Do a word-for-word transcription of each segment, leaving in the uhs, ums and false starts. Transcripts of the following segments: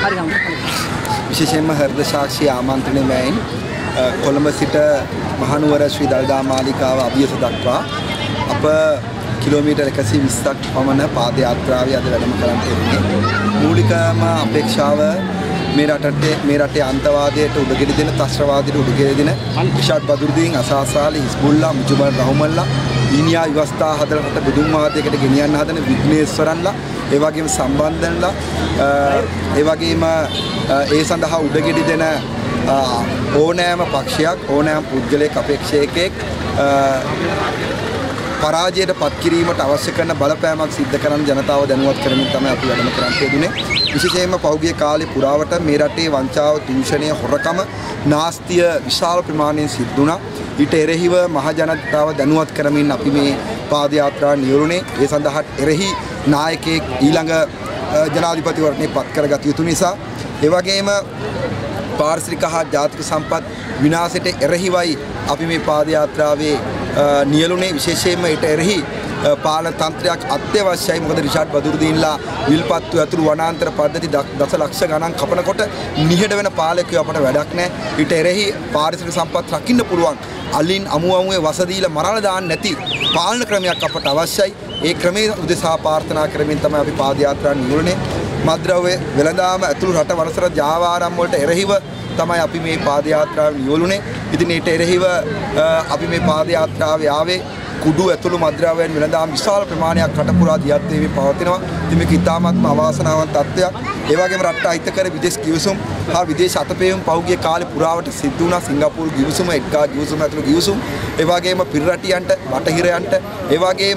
විශේෂයෙන්ම හෘද සාක්ෂි ආමන්ත්‍රණය මෑයින් කොළඹ සිට මහනුවර ශ්‍රී දළදා මාලිගාව අභියස දක්වා අප කිලෝමීටර් එකසිය විස්සක් පමණ පාද යාත්‍රාවේ අද වැඩම කරන්න යෙදුනේ. මූලිකම අපේක්ෂාව මේ රටේ මේ රටේ අන්තවාදයට උඩගෙඩි දෙන, ත්‍රස්තවාදයට උඩගෙඩි දෙන රිෂාඩ් බදුරුදීන්, අසාසාලි, හිස්බුල්ලා, මුජිබුර් රහමන්ලා, ඊනියා විවස්ථා හදලා රට බෙදුම්වාදයකට ගෙනියන්න හදන විග්නේශ්වරන්ලා, ඒ වගේම සම්බන්ධන්ලා, ඒ වගේම ඒ සඳහා උඩගෙඩි දෙන ඕනෑම පක්ෂයක්, ඕනෑම පුද්ගලයෙක්, අපේක්ෂකයෙක් පරාජයට පත් කිරීමට අවශ්‍ය කරන බලපෑමක් සිද්ධ කරන ජනතාව දැනුවත් කරමින් තමයි අපි වැඩම කරන්න යෙදුනේ. විශේෂයෙන්ම පෞද්ගලික කාලේ පුරාවට මේ රටේ වංචාව, දූෂණය, හොරකම, නාස්තිය විශාල ප්‍රමාණයෙන් සිද්ධ වුණා. ඊට එරෙහිව මහ ජනතාව දැනුවත් කරමින් අපි මේ පාද යාත්‍රා නියුරුනේ. ඒ සඳහා එරෙහි නායකයෙක් ඊළඟ ජනාධිපතිවරණය පත් කරගත යුතු නිසා, ඒ වගේම පාරිසරික හා ජාතික සම්පත් විනාශයට එරෙහිවයි අපි මේ පාද යාත්‍රාවේ නියලුනේ. විශේෂයෙන්ම ඊට එරෙහි පාලන තන්ත්‍රයක් අත්‍යවශ්‍යයි. මොකද රිෂාඩ් බදුරුදීන්ලා විල්පත්තු ඇතුළු වනාන්තර පද්ධති දසලක්ෂ ගණන් කපනකොට නිහඬ වෙන පාලකයෝ අපට වැඩක් නැහැ. ඊට එරෙහි පාරිසරික සම්පත් රකින්න පුළුවන් අලින් අමු අමුවේ වස දීලා මරණ දාන්න නැති පාලන ක්‍රමයක් අපට අවශ්‍යයි. ඒ ක්‍රමයේ උදෙසා ප්‍රාර්ථනා කරමින් තමයි අපි පාද යාත්‍රා නියුරුනේ. මද්ද්‍රව්‍ය වෙළඳාම ඇතුළු රට වනසර ජාවාරම් වලට එරෙහිව තමයි අපි මේ පාද යාත්‍රාව නියුරුනේ. ඉතින් ඊට එරෙහිව අපි මේ පාද යාත්‍රාවේ ආවේ කුඩු ඇතුළු මද්ද්‍රව්‍යයන් වෙළඳාම විශාල ප්‍රමාණයක් රට පුරා දියත් වෙමින් පවතිනවා. ඉතින් මේක ඉතාමත්ම අවාසනාවන්ත තත්ත්වයක්. ඒ වගේම රටට අහිතකර විදේශ ගිවිසුම් හා විදේශ අතපෙවීම් පහුගිය කාලේ පුරාවට සිද්ධ වුණා. සිංගප්පූරු ගිවිසුම, එක්කා ගිවිසුම ඇතුළු ගිවිසුම්, ඒ වගේම පිරිරටියන්ට, බටහිරයන්ට, ඒ වගේම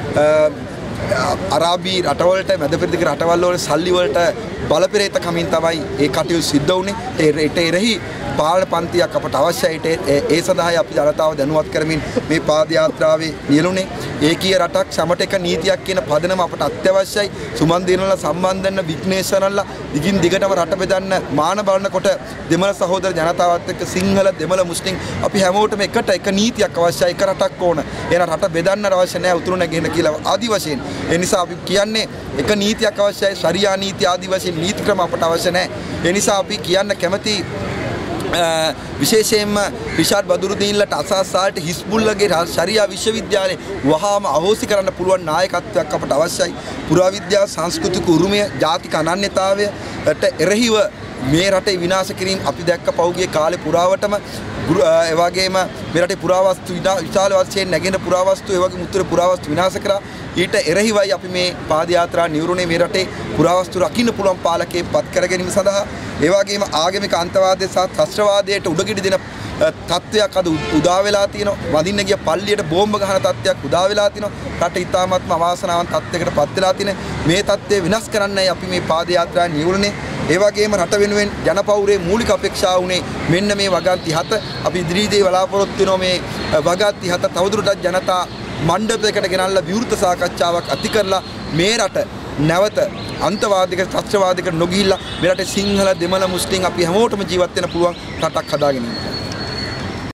අරාබි රටවලට, මැද පෙරදිග රටවල් වල සල්ලි වලට බලපෙරේත කමින් තමයි ඒ කටයුතු සිද්ධ වුණේ. ඒට එරෙහි පාලන පන්තියක් අපට අවශ්‍යයි. ඒ සඳහායි අපි ජනතාව දැනුවත් කරමින් මේ පාද යාත්‍රාවේ නියලුනේ. ඒකීය රටක්, සමට එක නීතියක් කියන පදනම අපට අත්‍යවශ්‍යයි. සුමන් දිනවල සම්බන්ධ වෙන විග්නේශ්වරන්ලා දිගින් දිගටම රට බෙදන්න මාන බලනකොට දෙමළ සහෝදර ජනතාවත් එක්ක සිංහල, දෙමළ, මුස්ලිම් අපි හැමෝටම එකට එක නීතියක් අවශ්‍යයි. එක රටක් ඕන. එහෙනම් රට බෙදන්න අවශ්‍ය නැහැ උතුරු නැගෙන්න කියලා ආදි වශයෙන්. ඒ නිසා අපි කියන්නේ එක නීතියක් අවශ්‍යයි. ශරියා නීති ආදි වශයෙන් නීති ක්‍රම අපට අවශ්‍ය නැහැ. ඒ නිසා අපි කියන්න කැමති විශේෂයෙන්ම රිෂාඩ් බදුරුදීන්ලට, අසාසාලට, හිස්බුල්ලාගේ ශරියා විශ්වවිද්‍යාලේ වහාම අහෝසි කරන්න පුළුවන් නායකත්වයක් අපට අවශ්‍යයි. පුරාවිද්‍යාව, සංස්කෘතික උරුමය, ජාතික අනන්‍යතාවයට එරෙහිව මේ රටේ විනාශ කිරීම අපි දැක්ක පහුගිය කාලේ පුරාවටම. ඒ වගේම මේ රටේ පුරාවස්තු විශාල වශයෙන් නැගෙන පුරාවස්තු, ඒ වගේම උත්තර පුරාවස්තු විනාශ කරා. ඊට එරෙහිවයි අපි මේ පාද යාත්‍රා නියුරුනේ. මේ රටේ පුරාවස්තු රකින්න පුළුවන් පාලකයෙක් පත් කර ගැනීම සඳහා. ඒ වගේම ආගමික අන්තවාදය සහ ත්‍රස්තවාදයට උඩගෙඩි දෙන තත්ත්වයක් අද උදා වෙලා තියෙනවා. වදින්න ගිය පල්ලියට බෝම්බ ගහන තත්ත්වයක් උදා වෙලා තියෙනවා. රට ඉතාමත්ම අවාසනාවන්ත තත්ත්වයකට පත් වෙලා තියෙන මේ තත්ත්වය විනාශ කරන්නයි අපි මේ පාද යාත්‍රා නියුරුනේ. ඒ වගේම රට වෙනුවෙන් ජනපෞරේ මූලික අපේක්ෂාව උනේ මෙන්න මේ වගන්ති හත. අපි ඉදිරියේදී බලාපොරොත්තු වෙනවා මේ වගන්ති හත තවදුරටත් ජනතා මණ්ඩපයකට ගෙනල්ලා විවෘත සාකච්ඡාවක් ඇති කරලා මේ රට නැවත අන්තවාදික, ත්‍රස්තවාදික නොගිහිල්ලා මේ රටේ සිංහල, දෙමළ, මුස්ලිම් අපි හැමෝටම ජීවත් වෙන්න පුළුවන් රටක් හදාගෙන ඉන්න.